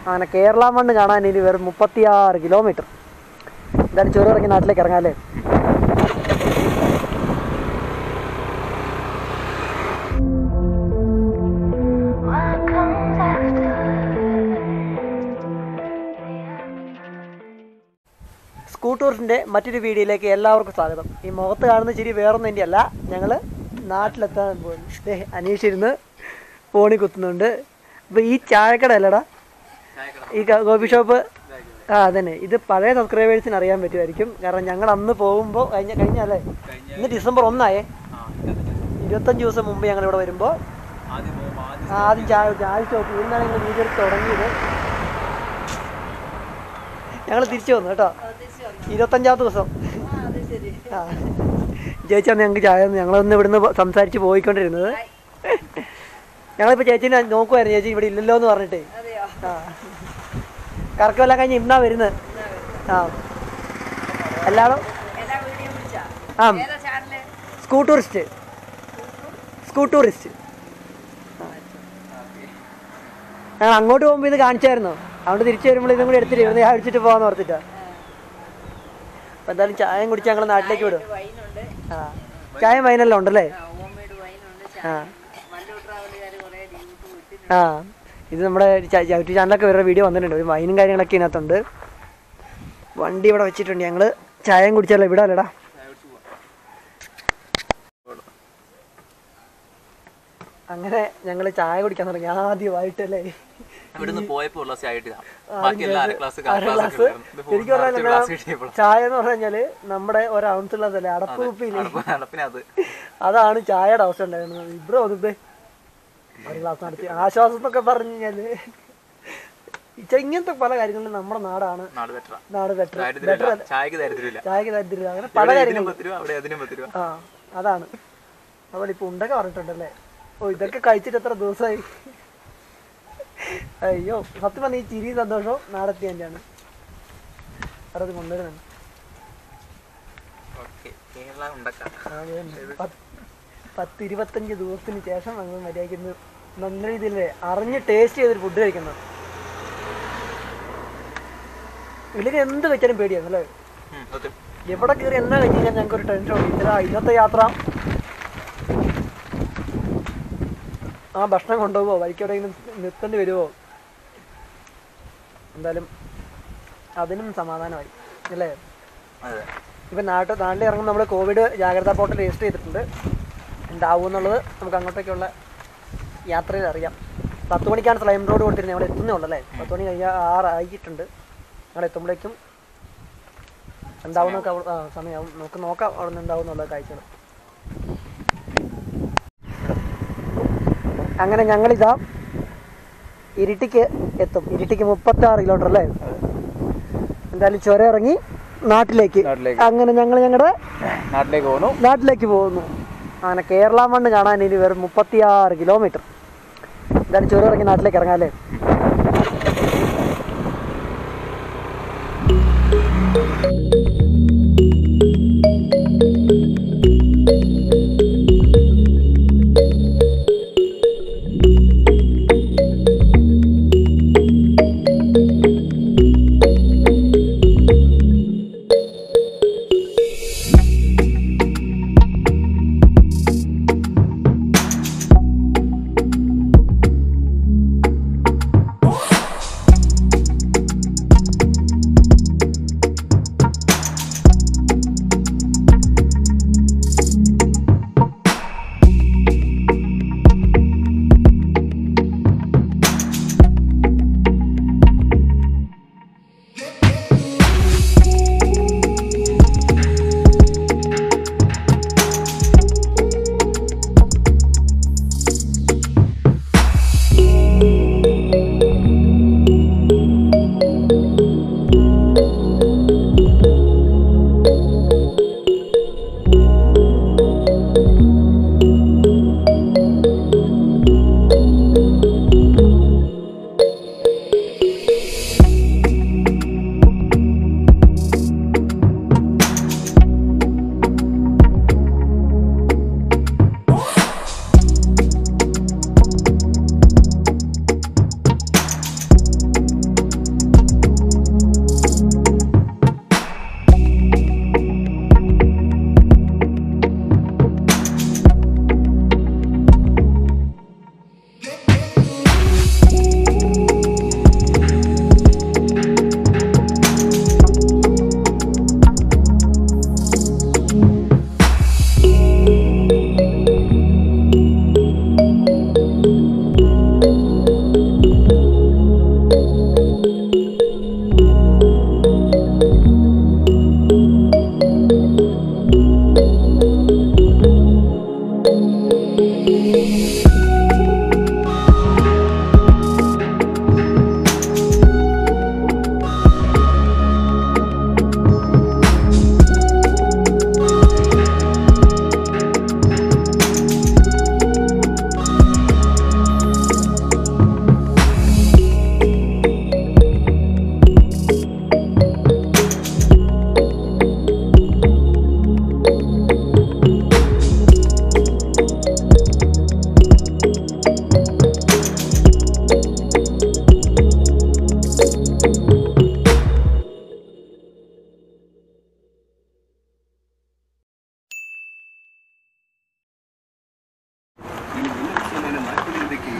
അങ്ങനെ കേരള മണ്ണ് കാണാൻ ഇനി വെറും 36 കിലോമീറ്റർ. എന്തായാലും ചുരം ഇറങ്ങി നാട്ടിലേക്ക് ഇറങ്ങാമല്ലേ. സ്കൂട്ടൂറിൻ്റെ മറ്റൊരു വീഡിയോയിലേക്ക് എല്ലാവർക്കും സ്വാഗതം. ഈ മുഖത്ത് കാണുന്ന ചിരി വേറൊന്നും എൻ്റെ അല്ല, ഞങ്ങൾ നാട്ടിലെത്താൻ പോകുന്നു. അനീഷിരുന്ന് ഫോണിൽ കുത്തുന്നുണ്ട്. അപ്പോൾ ഈ ചായക്കട അല്ലടാ, ഈ കോഫി ഷോപ്പ്, അതന്നെ. ഇത് പഴയ സബ്സ്ക്രൈബേഴ്സിന് അറിയാൻ പറ്റുമായിരിക്കും. കാരണം ഞങ്ങൾ അന്ന് പോകുമ്പോൾ കഴിഞ്ഞല്ലേ, ഇന്ന് ഡിസംബർ 1 25 ദിവസം മുമ്പ് ഞങ്ങൾ ഇവിടെ വരുമ്പോൾ ആദ്യം ചായ ഷോപ്പ് ഇന്നാണ് ഞങ്ങൾ വീഡിയോ തുടങ്ങിയത്. ഞങ്ങൾ തിരിച്ചു വന്നു കേട്ടോ, 25ാമത്തെ ദിവസം. ചേച്ചിയാണ് ഞങ്ങൾക്ക് ചായ. ഞങ്ങളൊന്ന് ഇവിടുന്ന് സംസാരിച്ച് പോയിക്കൊണ്ടിരുന്നത്. ഞങ്ങളിപ്പോൾ ചേച്ചീനെ നോക്കുമായിരുന്നു, ചേച്ചി ഇവിടെ ഇല്ലല്ലോ എന്ന് പറഞ്ഞിട്ട്. കറക്കമെല്ലാം കഴിഞ്ഞ് ഇന്നാ വരുന്നത്. എല്ലാവരും സ്കൂട്ടൂറിസ്റ്റ്. ഞങ്ങൾ അങ്ങോട്ട് പോകുമ്പോൾ ഇത് കാണിച്ചായിരുന്നു. അതുകൊണ്ട് തിരിച്ചു വരുമ്പോൾ ഇതും കൂടി എടുത്തിട്ട് ഇവിടെ അടിച്ചിട്ട് പോകാന്ന് ഓർത്തിട്ടാ. അപ്പം എന്തായാലും ചായം കുടിച്ച് ഞങ്ങൾ നാട്ടിലേക്ക് വിടും. ചായം വൈനെല്ലാം ഉണ്ടല്ലേ. ഇത് നമ്മുടെ യൂട്യൂബ് ചാനലൊക്കെ വേറെ വീഡിയോ വന്നിട്ടുണ്ട്. ഒരു വൈനും കാര്യങ്ങളൊക്കെ ഇതിനകത്തുണ്ട്. വണ്ടി ഇവിടെ വെച്ചിട്ടുണ്ട്. ഞങ്ങൾ ചായം കുടിച്ചാലോ ഇവിടെ അല്ലടാ. അങ്ങനെ ഞങ്ങൾ ചായ കുടിക്കാൻ തുടങ്ങി ആദ്യമായിട്ടല്ലേ. എനിക്ക് പറഞ്ഞാൽ ചായ എന്ന് പറഞ്ഞു കഴിഞ്ഞാല് നമ്മുടെ ഒരൗൺസുള്ളതല്ലേ, അടപ്പ് കുപ്പിയില്ലേ, അതാണ് ചായയുടെ അവസ്ഥ ഉണ്ടായിരുന്നത്. ഇവിടെ വന്നിട്ട് ഒരു ക്ലാസ് നടത്തി ആശ്വാസം എന്നൊക്കെ പറഞ്ഞു കഴിഞ്ഞാല് ഇങ്ങനത്തെ പല കാര്യങ്ങളിലും നമ്മുടെ നാട് ബെറ്റർ. ചായക്ക് ദരിദ്രമില്ല, അങ്ങനെ പല കാര്യങ്ങളും. അതാണ്. അതുപോലെ ഇപ്പൊ ഉണ്ടൊക്കെ പറഞ്ഞിട്ടുണ്ടല്ലേ. ഇതൊക്കെ കഴിച്ചിട്ട് എത്ര ദിവസമായി. അയ്യോ, സത്യം പറഞ്ഞ ഈ ചിരി സന്തോഷവും നാടെത്തി തന്നെയാണ്. അത് കൊണ്ടുവരുന്നുണ്ട്. 10-25 ദിവസത്തിന് ശേഷം ഞങ്ങൾ മര്യാദയ്ക്ക് നല്ല രീതിയിൽ അറിഞ്ഞ് ടേസ്റ്റ് ചെയ്തൊരു ഫുഡ് കഴിക്കുന്നത്. ഇല്ലെങ്കിൽ എന്ത് വെച്ചാലും പേടിയാണ് അല്ലേ. എവിടെ കയറി എന്നാ കഴിച്ചു കഴിഞ്ഞാൽ ഞങ്ങൾക്കൊരു ടെൻഷൻ ഉണ്ട്. ഇന്നത്തെ യാത്ര ആ ഭക്ഷണം കൊണ്ടുപോകുമോ, വഴിക്കെവിടെയെങ്കിലും നിർത്തേണ്ടി വരുമോ, എന്തായാലും അതിനും സമാധാനമായി അല്ലേ. ഇപ്പം നാട്ടിൽ ഇറങ്ങുമ്പോൾ നമ്മൾ കോവിഡ് ജാഗ്രതാ പോർട്ടൽ രജിസ്റ്റർ ചെയ്തിട്ടുണ്ട്. ഉണ്ടാവും എന്നുള്ളത് നമുക്ക് അങ്ങോട്ടേക്കുള്ള യാത്രയിൽ അറിയാം. 10 മണിക്കാണ് സ്ലൈം റോഡ് കൊടുത്തിരുന്നത്. ഞങ്ങൾ എത്തുന്നേ ഉള്ളൂ അല്ലേ. 10 മണി കഴിഞ്ഞാൽ 6 ആയിട്ടുണ്ട്. ഞങ്ങൾ എത്തുമ്പോഴേക്കും എന്താവുന്നൊക്കെ സമയമാവും. നമുക്ക് നോക്കാം അവിടെ നിന്ന് ഉണ്ടാവും എന്നുള്ള കാഴ്ചകൾ. അങ്ങനെ ഞങ്ങളിതാ ഇരിട്ടിക്ക് എത്തും. ഇരിട്ടിക്ക് 36 കിലോമീറ്റർ അല്ലേ. എന്തായാലും ചുരം ഇറങ്ങി നാട്ടിലേക്ക്. അങ്ങനെ ഞങ്ങൾ ഞങ്ങളുടെ നാട്ടിലേക്ക് പോകുന്നു. അങ്ങനെ കേരള മണ്ണ് കാണാൻ ഇനി വെറും 36 കിലോമീറ്റർ. എന്തായാലും ചുരം ഇറങ്ങി നാട്ടിലേക്ക് ഇറങ്ങാമല്ലേ.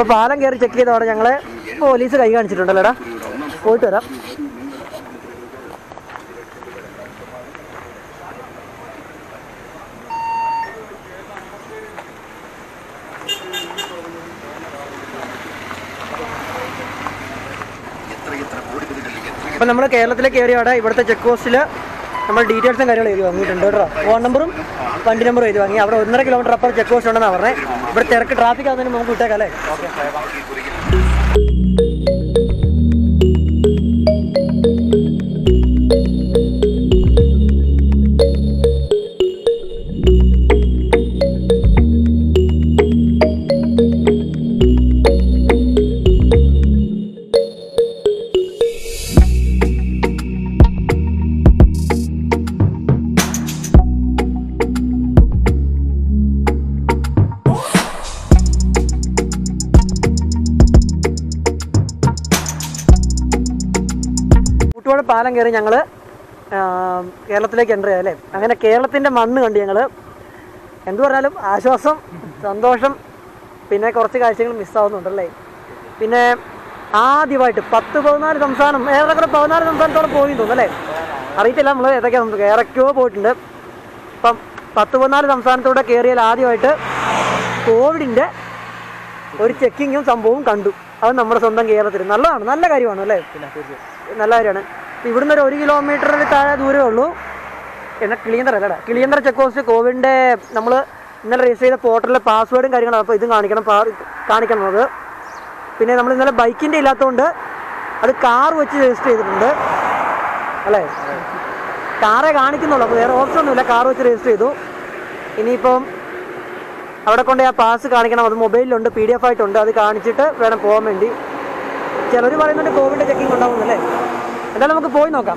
പാലം കയറി ചെക്ക് ചെയ്തോടെ ഞങ്ങളെ പോലീസ് കൈ കാണിച്ചിട്ടുണ്ടല്ലോടാ. പോയിട്ട് വരാം. അപ്പം നമ്മൾ കേരളത്തിലേക്ക് കയറിയോടെ ഇവിടുത്തെ ചെക്ക് പോസ്റ്റിൽ നമ്മൾ ഡീറ്റെയിൽസും കാര്യങ്ങളും എഴുതി വാങ്ങിയിട്ടുണ്ട് കേട്ടോ. ഫോൺ നമ്പറും വണ്ടി നമ്പറും എഴുതി വാങ്ങി. അവിടെ 1.5 കിലോമീറ്റർ അപ്പുറം ചെക്ക് പോസ്റ്റ് ഉണ്ടെന്നാണ് പറഞ്ഞത്. ഇവിടെ തിരക്ക് ട്രാഫിക് ആകുന്നതിന് നമുക്ക് വിട്ടേക്കാം അല്ലേ? പാലം കയറി ഞങ്ങൾ കേരളത്തിലേക്ക് എൻ്റർ ചെയ്യാം അല്ലേ? അങ്ങനെ കേരളത്തിൻ്റെ മണ്ണ് കണ്ട് ഞങ്ങൾ എന്തു പറഞ്ഞാലും ആശ്വാസം, സന്തോഷം, പിന്നെ കുറച്ച് കാഴ്ചകൾ മിസ്സാവുന്നുണ്ടല്ലേ. പിന്നെ ആദ്യമായിട്ട് 10-14 സംസ്ഥാനം, ഏറെക്കുറെ 14 സംസ്ഥാനത്തോളം പോയി തോന്നുന്നല്ലേ? അറിയത്തില്ല നമ്മൾ ഏതൊക്കെയാണ്, ഏറെക്കോ പോയിട്ടുണ്ട്. അപ്പം 10-14 സംസ്ഥാനത്തൂടെ കയറിയാൽ ആദ്യമായിട്ട് കോവിഡിൻ്റെ ഒരു ചെക്കിങ്ങും സംഭവവും കണ്ടു. അത് നമ്മുടെ സ്വന്തം കേരളത്തിൽ നല്ലതാണ്, നല്ല കാര്യമാണ് അല്ലേ? നല്ല കാര്യമാണ്. ഇവിടുന്ന് ഒരു 1 കിലോമീറ്ററിന് താഴെ ദൂരമേ ഉള്ളൂ. എന്നാൽ കിളിയന്തറ അല്ലടാ, കിളിയന്തറ ചെക്ക് പോസ്റ്റ് കോവിഡിൻ്റെ നമ്മൾ ഇന്നലെ രജിസ്റ്റർ ചെയ്ത പോർട്ടലിലെ പാസ്വേഡും കാര്യങ്ങളും. അപ്പോൾ ഇതും കാണിക്കണത്. പിന്നെ നമ്മൾ ഇന്നലെ ബൈക്കിൻ്റെ ഇല്ലാത്തതുകൊണ്ട് അത് കാർ വെച്ച് രജിസ്റ്റർ ചെയ്തിട്ടുണ്ട് അല്ലേ? കാറേ കാണിക്കുന്നുള്ളൂ, അപ്പോൾ വേറെ ഓപ്ഷൻ ഒന്നുമില്ല. കാർ വെച്ച് രജിസ്റ്റർ ചെയ്തു. ഇനിയിപ്പം അവിടെ കൊണ്ട് ആ പാസ് കാണിക്കണം. അത് മൊബൈലിലുണ്ട്, PDF ആയിട്ടുണ്ട്. അത് കാണിച്ചിട്ട് വേണം പോകാൻ വേണ്ടി. ചിലർ പറയുന്നുണ്ട് കോവിഡ് ചെക്കിങ് ഉണ്ടാവുന്നല്ലേ. എന്തായാലും നമുക്ക് പോയി നോക്കാം.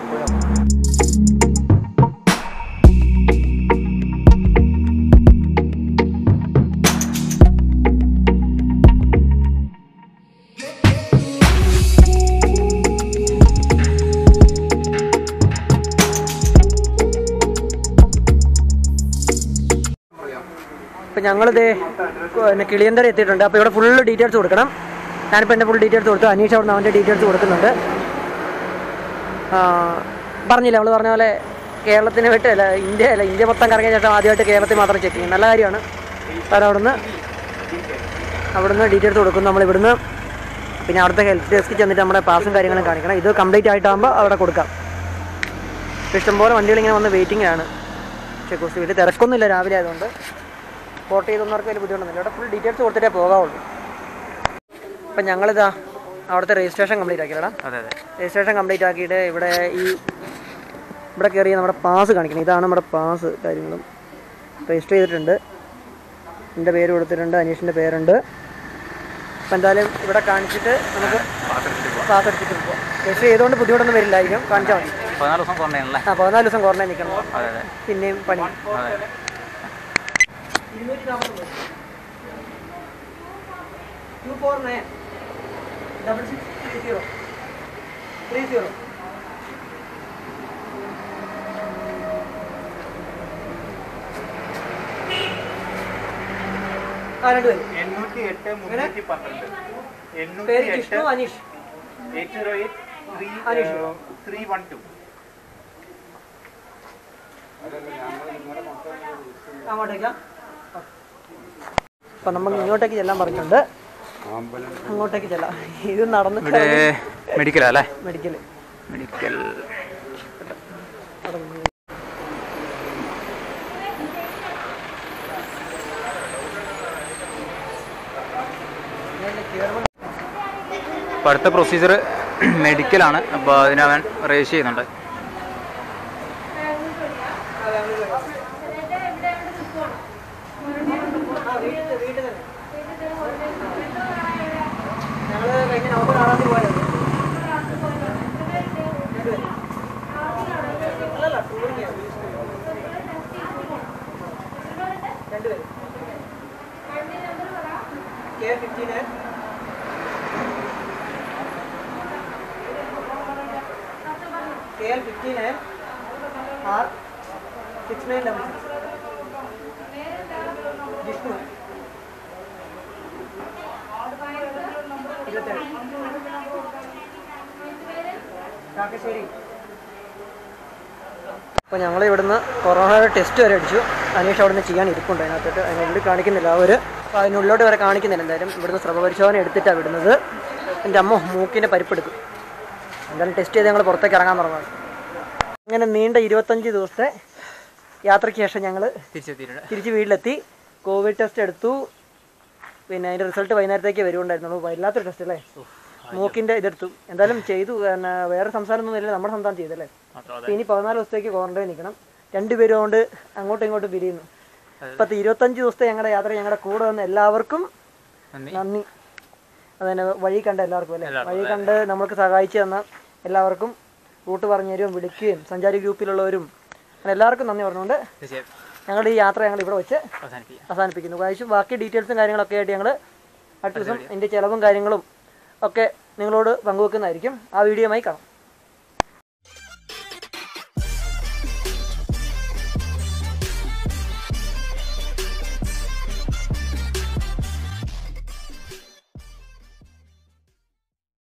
ഇപ്പം ഞങ്ങളിത് കിളിയന്തര എത്തിയിട്ടുണ്ട്. അപ്പോൾ ഇവിടെ ഫുള്ള് ഡീറ്റെയിൽസ് കൊടുക്കണം. ഞാനിപ്പോൾ എൻ്റെ ഫുൾ ഡീറ്റെയിൽസ് കൊടുത്തു. അനീഷ് അവിടെ നിന്ന് അവൻ്റെ ഡീറ്റെയിൽസ് കൊടുക്കുന്നുണ്ട്. പറഞ്ഞില്ല, നമ്മൾ പറഞ്ഞ പോലെ കേരളത്തിന് വിട്ടല്ല, ഇന്ത്യ മൊത്തം കറങ്ങിയ ശേഷം ആദ്യമായിട്ട് കേരളത്തിൽ മാത്രം ചെക്ക് ചെയ്യും. നല്ല കാര്യമാണ്. കാരണം അവിടുന്ന് ഡീറ്റെയിൽസ് കൊടുക്കും നമ്മൾ ഇവിടുന്ന്. പിന്നെ അവിടുത്തെ ഹെൽത്ത് ഡെസ്കിൽ ചെന്നിട്ട് നമ്മുടെ പാസും കാര്യങ്ങളും കാണിക്കണം. ഇത് കംപ്ലീറ്റ് ആയിട്ടാകുമ്പോൾ അവിടെ കൊടുക്കാം. ഇഷ്ടംപോലെ വണ്ടികളിങ്ങനെ വന്ന് വെയിറ്റിംഗ് ആണ് ചെക്ക് പോസ്റ്റ്. വലിയ തിരക്കൊന്നുമില്ല രാവിലെ ആയതുകൊണ്ട്. പോർട്ട് ചെയ്തൊന്നവർക്ക് വലിയ ബുദ്ധിമുട്ടൊന്നുമില്ല. ഇവിടെ ഫുൾ ഡീറ്റെയിൽസ് കൊടുത്തിട്ടേ പോകാവുള്ളൂ. അപ്പം ഞങ്ങളിതാ അവിടുത്തെ രജിസ്ട്രേഷൻ കംപ്ലീറ്റ് ആക്കിയല്ലടാ. അതെ. രജിസ്ട്രേഷൻ കംപ്ലീറ്റ് ആക്കിയിട്ട് ഇവിടെ കയറി നമ്മുടെ പാസ് കാണിക്കണം. ഇതാണ് നമ്മുടെ പാസ്. കാര്യങ്ങളും രജിസ്റ്റർ ചെയ്തിട്ടുണ്ട്. എൻ്റെ പേര് കൊടുത്തിട്ടുണ്ട്, അനീഷിൻ്റെ പേരുണ്ട്. അപ്പം എന്തായാലും ഇവിടെ കാണിച്ചിട്ട് നമുക്ക് പാസ് എടുത്തിട്ട് പോകാം. രജിസ്റ്റർ ചെയ്തുകൊണ്ട് ബുദ്ധിമുട്ടൊന്നും വരില്ലായിരിക്കും. കാണിച്ചാൽ മതി. 14 ദിവസം ക്വാറന്റൈൻ നിൽക്കണം. പിന്നെയും പണി. 249 6630 30. രണ്ടുപേരും 808 പേര് വിഷ്ണു, അനീഷ്. 808-312. അങ്ങോട്ടേക്കാ. അപ്പം നമ്മൾ ഇങ്ങോട്ടേക്ക് ചെല്ലാൻ പറഞ്ഞിട്ടുണ്ട്. അങ്ങോട്ടേക്ക് ചെല്ലാം. ഇത് നടന്ന് മെഡിക്കൽ അല്ലേ? മെഡിക്കൽ അപ്പോൾ അടുത്ത പ്രൊസീജിയർ മെഡിക്കലാണ്. അപ്പോൾ അതിനവൻ രജിസ്റ്റർ ചെയ്യുന്നുണ്ട്. KL 59R6966. അപ്പോൾ ഞങ്ങൾ ഇവിടുന്ന് കൊറോണയുടെ ടെസ്റ്റ് വരെ അടിച്ചു. അനീഷ് അവിടെ നിന്ന് ചെയ്യാൻ ഇരിപ്പുണ്ട് അതിനകത്തോട്ട്. അതിനുള്ളിൽ കാണിക്കുന്നില്ല അവർ, അപ്പോൾ അതിനുള്ളിലോട്ട് വരെ കാണിക്കുന്നില്ല. എന്തായാലും ഇവിടുന്ന് സ്രവ പരിശോധന എടുത്തിട്ടാണ് വിടുന്നത്. എൻ്റെ അമ്മ മൂക്കിൻ്റെ പരിപ്പെടുക്കും. എന്തായാലും ടെസ്റ്റ് ചെയ്ത് ഞങ്ങൾ പുറത്തേക്ക് ഇറങ്ങാൻ തുടങ്ങുന്നത്. അങ്ങനെ നീണ്ട 25 ദിവസത്തെ യാത്രയ്ക്ക് ശേഷം ഞങ്ങൾ തിരിച്ച് വീട്ടിലെത്തി. കോവിഡ് ടെസ്റ്റ് എടുത്തു. പിന്നെ അതിൻ്റെ റിസൾട്ട് വൈകുന്നേരത്തേക്ക് വരുന്നുണ്ടായിരുന്നുള്ളൂ. വല്ലാത്തൊരു ടെസ്റ്റ് അല്ലേ. മൂക്കിൻ്റെ ഇതെടുത്തു. എന്തായാലും ചെയ്തു. പിന്നെ വേറെ സംസ്ഥാനമൊന്നും വരില്ല, നമ്മുടെ സംസ്ഥാനം ചെയ്തല്ലേ. ഇനി 14 ദിവസത്തേക്ക് ക്വാറന്റൈൻ നിൽക്കണം. 2 പേരും കൊണ്ട് അങ്ങോട്ടും ഇങ്ങോട്ടും പിരിയുന്നു. ഇപ്പോഴത്തെ 25 ദിവസത്തെ ഞങ്ങളുടെ യാത്ര ഞങ്ങളുടെ കൂടെ വന്ന എല്ലാവർക്കും നന്ദി. അതന്നെ വഴി കണ്ട എല്ലാവർക്കും അല്ലേ, വഴി കണ്ട് നമ്മൾക്ക് സഹായിച്ചു തന്ന എല്ലാവർക്കും, റൂട്ട് പറഞ്ഞു തരും, വിളിക്കുകയും സഞ്ചാരി ഗ്രൂപ്പിലുള്ളവരും അങ്ങനെ എല്ലാവർക്കും നന്ദി പറഞ്ഞുകൊണ്ട് ഞങ്ങളുടെ ഈ യാത്ര ഞങ്ങൾ ഇവിടെ വെച്ച് അവസാനിപ്പിക്കുന്നു. ബാക്കി ഡീറ്റെയിൽസും കാര്യങ്ങളൊക്കെ ആയിട്ട് ഞങ്ങൾ അടുത്ത ദിവസം ഇതിൻ്റെ ചിലവും കാര്യങ്ങളും ഒക്കെ നിങ്ങളോട് പങ്കുവെക്കുന്നതായിരിക്കും. ആ വീഡിയോയുമായി കാണാം.